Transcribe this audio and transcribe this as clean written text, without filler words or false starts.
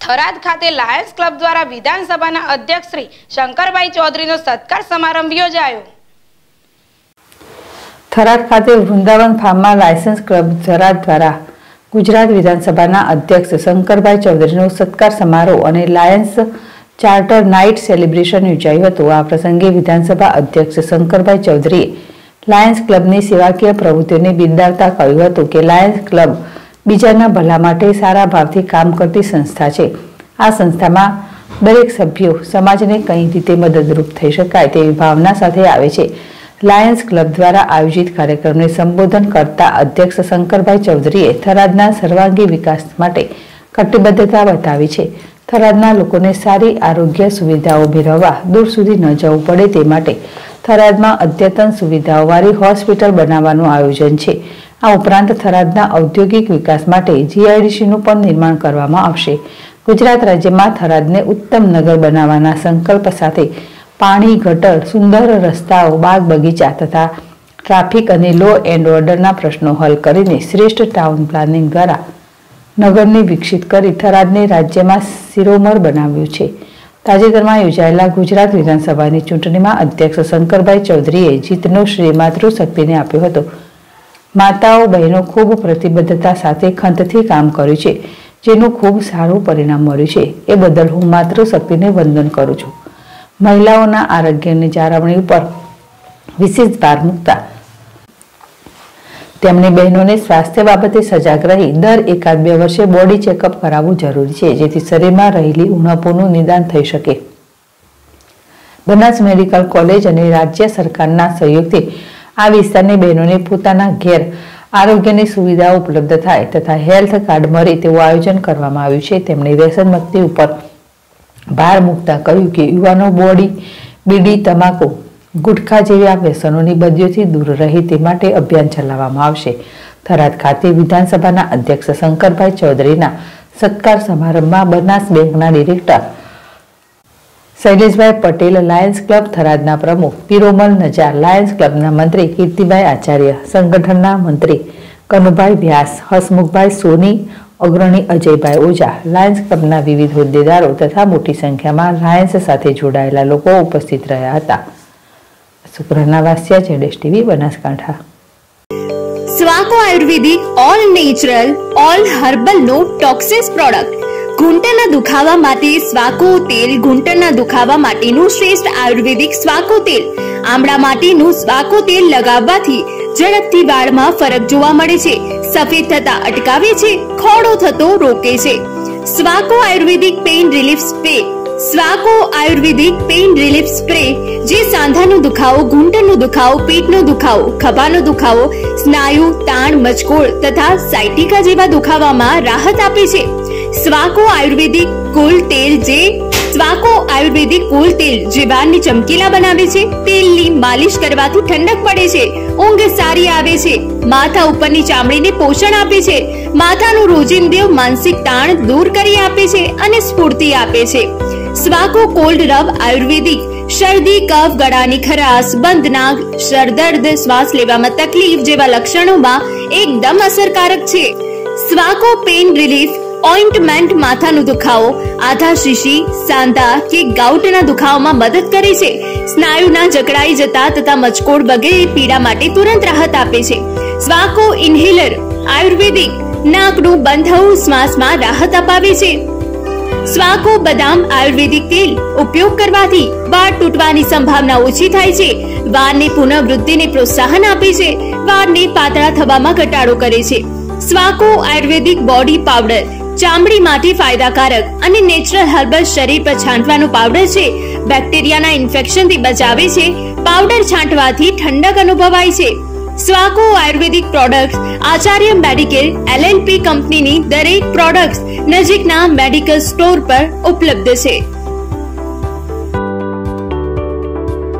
થરાદ ખાતે Lions club દ્વારા વિધાનસભાના અધ્યક્ષ શ્રી શંકરભાઈ ચૌધરીનો સત્કાર સમારંભ યોજાયો। થરાદ ખાતે વૃંદાવન ફાર્મમાં લાયન્સ ક્લબ થરાદ દ્વારા ગુજરાત વિધાનસભાના અધ્યક્ષ શંકરભાઈ ચૌધરીનો સત્કાર સમારોહ અને લાયન્સ ચાર્ટર નાઇટ સેલિબ્રેશન યોજાયું હતું। આ પ્રસંગે વિધાનસભા અધ્યક્ષ શંકરભાઈ ચૌધરીએ લાયન્સ ક્લબની સેવાકીય પ્રવૃત્તિઓને બિરદાવતા કહ્યું હતું કે લાયન્સ ક્લબ બીજાના ભલા માટે સારા ભાવથી કામ કરતી સંસ્થા છે। આ સંસ્થામાં દરેક સભ્યો સમાજને કઈ રીતે મદદરૂપ થઈ શકાય તેવી ભાવના સાથે આવે છે। લાયન્સ ક્લબ દ્વારા આયોજિત કાર્યક્રમને સંબોધન કરતા અધ્યક્ષ શંકરભાઈ ચૌધરીએ થરાદના સર્વાંગી વિકાસ માટે કટિબદ્ધતા બતાવી છે। થરાદના લોકોને સારી આરોગ્ય સુવિધાઓ મેળવવા દૂર સુધી ન જવું પડે તે માટે થરાદમાં અદ્યતન સુવિધાઓવાળી હોસ્પિટલ બનાવવાનું આયોજન છે। આ ઉપરાંત થરાદના ઔદ્યોગિક વિકાસ માટે જીઆઈડીસીનું પણ નિર્માણ કરવામાં આવશે। ગુજરાત રાજ્યમાં થરાદને ઉત્તમ નગર બનાવવાના સંકલ્પ સાથે પાણી, ગટર, સુંદર રસ્તાઓ, બાગ બગીચા તથા ટ્રાફિક અને લો એન્ડ ઓર્ડરના પ્રશ્નો હલ કરીને શ્રેષ્ઠ ટાઉન પ્લાનિંગ દ્વારા નગરને વિકસિત કરી થરાદને રાજ્યમાં શિરોમણ બનાવ્યું છે। તાજેતરમાં યોજાયેલા ગુજરાત વિધાનસભાની ચૂંટણીમાં અધ્યક્ષ શંકરભાઈ ચૌધરીએ જીતનો શ્રેય માતૃશક્તિને આપ્યો હતો। માતાઓ બહેનો ખૂબ પ્રતિબદ્ધતા સાથે ખંતથી કામ કર્યું છે, જેનું ખૂબ સારું પરિણામ મળ્યું છે। એ બદલ હું માતૃશક્તિને વંદન કરું છું। મહિલાઓના આરોગ્યની જાળવણી ઉપર વિશેષ ભાર મૂકતા તેમણે બહેનોને સ્વાસ્થ્ય બાબતે સજાગ રહી દર 1-2 વર્ષે બોડી ચેકઅપ કરાવવું જરૂરી છે, જેથી શરીરમાં રહેલી ઉણપોનું નિદાન થઈ શકે। બનાસ મેડિકલ કોલેજ અને રાજ્ય સરકારના સહયોગથી આ વિસ્તારની બહેનોને પોતાના ઘેર આરોગ્યની સુવિધાઓ ઉપલબ્ધ થાય તથા હેલ્થ કાર્ડ મળે તેવું આયોજન કરવામાં આવ્યું છે। તેમણે વ્યસન મુક્તિ ઉપર ભાર મૂકતા કહ્યું કે યુવાનો બીડી, તમાકુ, ગુટખા જેવા વ્યસનોની બદીઓથી દૂર રહે તે માટે અભિયાન ચલાવવામાં આવશે। થરાદ ખાતે વિધાનસભાના અધ્યક્ષ શંકરભાઈ ચૌધરીના સત્કાર સમારંભમાં બનાસ બેંકના director Shaileshbhai Patel, Lions Club થરાદના પ્રમુખ પિરોમલ નજાર, લાયન્સ ક્લબના મંત્રી કીર્તિભાઈ આચાર્ય, સંગઠનના મંત્રી કનુભાઈ વ્યાસ, હસમુખભાઈ સોની, અગ્રણી અજયભાઈ ઓઝા, લાયન્સ ક્લબના વિવિધ હોદ્દેદારો તથા મોટી સંખ્યામાં લાયન્સ સાથે જોડાયેલા લોકો ઉપસ્થિત રહ્યા હતા। સુપ્રણા વાસિયા, જેડેશ TV, Banaskantha. Swaco ayurvedic all natural all herbal no toxins product ઘૂંટણના દુખાવા માટે સ્વાકો તેલ, ઘૂંટણના દુખાવા માટેનું શ્રેષ્ઠ આયુર્વેદિક સ્વાકો તેલ, આમળા માટેનું સ્વાકો તેલ લગાવવાથી ઝડપથી વાળમાં ફરક જોવા મળે છે, સફેદ થતા અટકાવે છે, ખોડો થતો રોકે છે। Swaco ayurvedic pain relief spray, Swaco ayurvedic pain relief spray જે સાંધાનો દુખાવો, ઘૂંટણનો દુખાવો, પેટનો દુખાવો, ખભાનો દુખાવો, સ્નાયુ તાણ, મચકોડ તથા સાયટિકા જેવા દુખાવામાં રાહત આપે છે। સ્વાકો આયુર્વેદિક કુલ તેલ જે વાળને ચમકીલા બનાવે છે। તેલની માલિશ કરવાથી ઠંડક પડે છે, ઊંઘ સારી આવે છે, માથા ઉપરની ચામડીને પોષણ આપે છે, માથાનું રોજિંદુ માનસિક તાણ દૂર કરી આપે છે અને સ્ફૂર્તિ આપે છે। સ્વાકો કોલ્ડ રબ આયુર્વેદિક શરદી, કફ, ગળાની ખરાશ, બંધ નાક, સરદર્દ, શ્વાસ લેવામાં તકલીફ જેવા લક્ષણોમાં એકદમ અસરકારક છે। સ્વાકો પેઇન રિલીફ ઓઇન્ટમેન્ટ માથાનો દુખાવો, આધા શીશી, સાંધા કે ગાઉટના દુખાવામાં મદદ કરે છે, સ્નાયુના જકડાઈ જતા તથા મચકોડ વગેરે પીડા માટે તુરંત રાહત આપે છે। સ્વાકો ઇન્હેલર આયુર્વેદિક નાકનું બંધ થવું શ્વાસમાં રાહત અપાવે છે। સ્વાકો બદામ આયુર્વેદિક તેલ ઉપયોગ કરવાથી વાળ તૂટવાની સંભાવના ઓછી થાય છે, વાળની પુનઃવૃદ્ધિને પ્રોત્સાહન આપે છે, વાળને પાતળા થવામાં ઘટાડો કરે છે। સ્વાકો આયુર્વેદિક બોડી પાવડર ચામડી માટે ફાયદાકારક અને નેચરલ હર્બલ શરીર પર છાંટવાનો પાવડર છે, બેક્ટેરિયાના ઇન્ફેક્શનથી બચાવે છે, પાવડર છાંટવાથી ઠંડક અનુભવાય છે। Swaco ayurvedic products Acharya Medicare LLP કંપનીની દરેક પ્રોડક્ટ્સ નજીકના મેડિકલ સ્ટોર પર ઉપલબ્ધ છે।